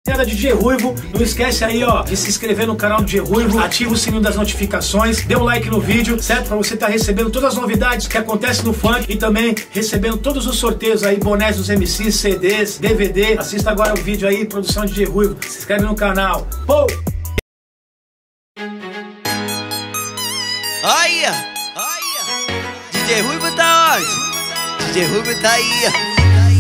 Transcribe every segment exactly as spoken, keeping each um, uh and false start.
D J Ruivo, não esquece aí, ó, de se inscrever no canal do D J Ruivo, ativa o sininho das notificações, dê um like no vídeo, certo? Pra você estar tá recebendo todas as novidades que acontecem no funk e também recebendo todos os sorteios aí, bonés dos M Cs, C Ds, D V D. Assista agora o vídeo aí, produção de D J Ruivo, se inscreve no canal. Pô! Olha, olha, D J Ruivo tá onde? D J Ruivo tá aí, ó.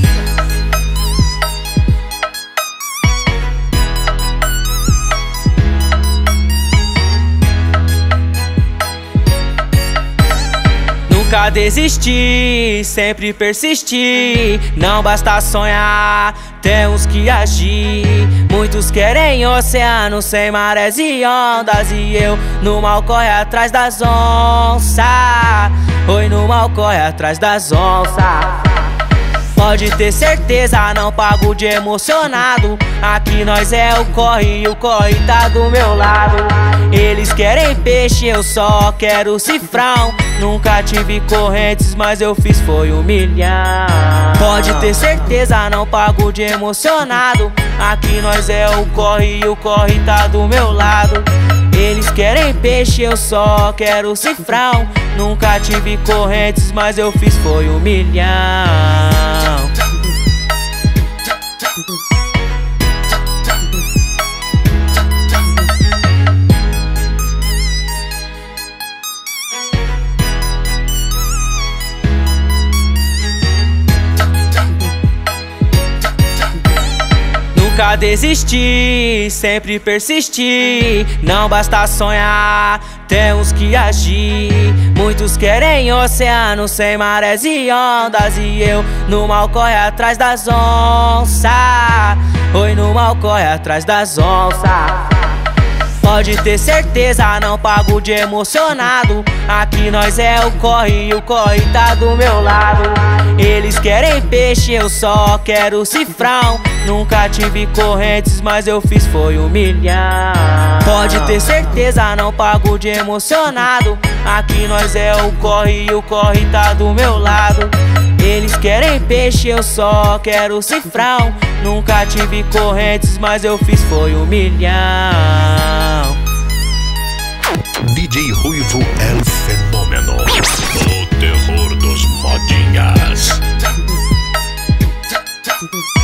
Nunca desisti, sempre persisti. Não basta sonhar, temos que agir. Muitos querem oceano sem marés e ondas, e eu no mal corre atrás das onças. Oi, no mal corre atrás das onças. Pode ter certeza, não pago de emocionado. Aqui nós é o corre e o corre tá do meu lado. Eles querem peixe, eu só quero cifrão. Nunca tive correntes, mas eu fiz foi um milhão. Pode ter certeza, não pago de emocionado. Aqui nós é o corre e o corre tá do meu lado. Eles querem peixe, eu só quero cifrão. Nunca tive correntes, mas eu fiz foi um milhão. Nunca desisti, sempre persisti. Não basta sonhar, temos que agir. Muitos querem oceano sem marés e ondas, e eu no mal corre atrás das onças. Oi, no mal corre atrás das onças. Pode ter certeza, não pago de emocionado. Aqui nós é o corre e o corre tá do meu lado. Eles querem peixe, eu só quero cifrão. Nunca tive correntes, mas eu fiz foi um milhão. Pode ter certeza, não pago de emocionado. Aqui nós é o corre e o corre tá do meu lado. Eles querem peixe, eu só quero cifrão. Nunca tive correntes, mas eu fiz foi um milhão. D J Ruivo é o fenômeno, o terror dos modinhas.